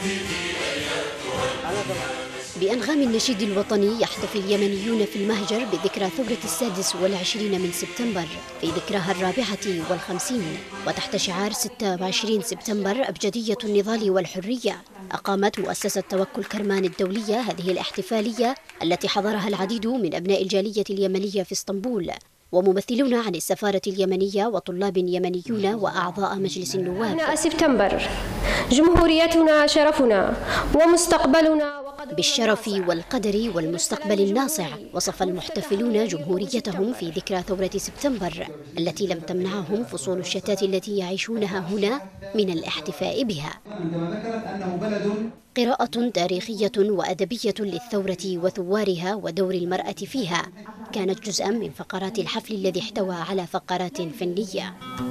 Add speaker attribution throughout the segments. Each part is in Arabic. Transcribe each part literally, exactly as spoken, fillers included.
Speaker 1: بأنغام النشيد الوطني يحتفل اليمنيون في المهجر بذكرى ثورة السادس والعشرين من سبتمبر في ذكراها الرابعة والخمسين، وتحت شعار ستة وعشرين سبتمبر أبجدية النضال والحرية. أقامت مؤسسة توكل كرمان الدولية هذه الاحتفالية التي حضرها العديد من أبناء الجالية اليمنية في اسطنبول، وممثلون عن السفارة اليمنية وطلاب يمنيون وأعضاء مجلس النواب.
Speaker 2: سبتمبر جمهوريتنا شرفنا ومستقبلنا.
Speaker 1: بالشرف والقدر والمستقبل الناصع وصف المحتفلون جمهوريتهم في ذكرى ثورة سبتمبر التي لم تمنعهم فصول الشتات التي يعيشونها هنا من الاحتفاء بها. قراءة تاريخية وأدبية للثورة وثوارها ودور المرأة فيها كانت جزءا من فقرات الحفل الذي احتوى على فقرات فنية.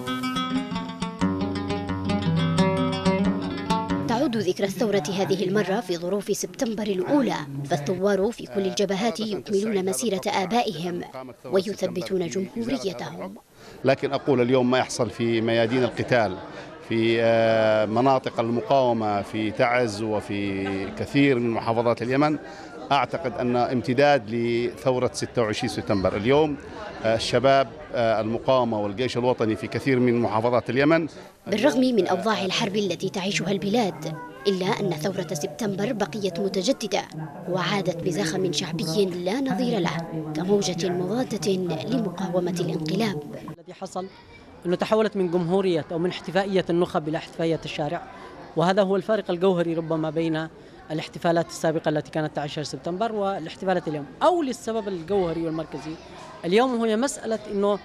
Speaker 1: تعود ذكرى الثورة هذه المرة في ظروف سبتمبر الأولى، فالثوار في كل الجبهات يكملون مسيرة آبائهم ويثبتون جمهوريتهم.
Speaker 3: لكن أقول اليوم ما يحصل في ميادين القتال في مناطق المقاومة في تعز وفي كثير من محافظات اليمن أعتقد أن امتداد لثورة ستة وعشرين سبتمبر. اليوم الشباب المقاومة والجيش الوطني في كثير من محافظات اليمن
Speaker 1: بالرغم من أوضاع الحرب التي تعيشها البلاد، إلا أن ثورة سبتمبر بقيت متجددة وعادت بزخم شعبي لا نظير له كموجة مضادة لمقاومة الانقلاب.
Speaker 4: الذي حصل أنه تحولت من جمهورية أو من احتفائية النخب إلى احتفائية الشارع، وهذا هو الفارق الجوهري ربما بين الاحتفالات السابقة التي كانت عشرة سبتمبر والاحتفالات اليوم، أو للسبب الجوهري والمركزي اليوم هي مسألة أنه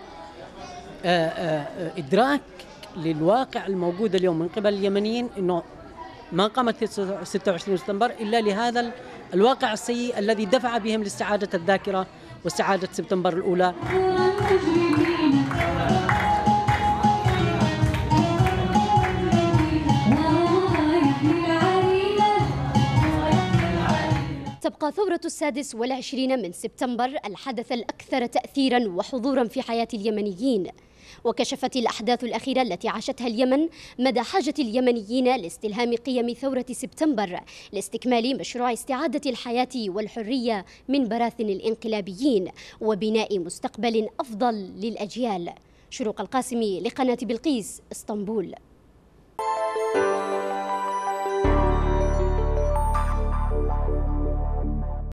Speaker 4: إدراك للواقع الموجود اليوم من قبل اليمنيين أنه ما قامت ستة وعشرين سبتمبر إلا لهذا الواقع السيء الذي دفع بهم لاستعادة الذاكرة واستعادة سبتمبر الأولى.
Speaker 1: تبقى ثورة السادس والعشرين من سبتمبر الحدث الأكثر تأثيراً وحضوراً في حياة اليمنيين، وكشفت الأحداث الأخيرة التي عاشتها اليمن مدى حاجة اليمنيين لاستلهام قيم ثورة سبتمبر لاستكمال مشروع استعادة الحياة والحرية من براثن الانقلابيين وبناء مستقبل أفضل للأجيال. شروق القاسمي لقناة بلقيس، اسطنبول.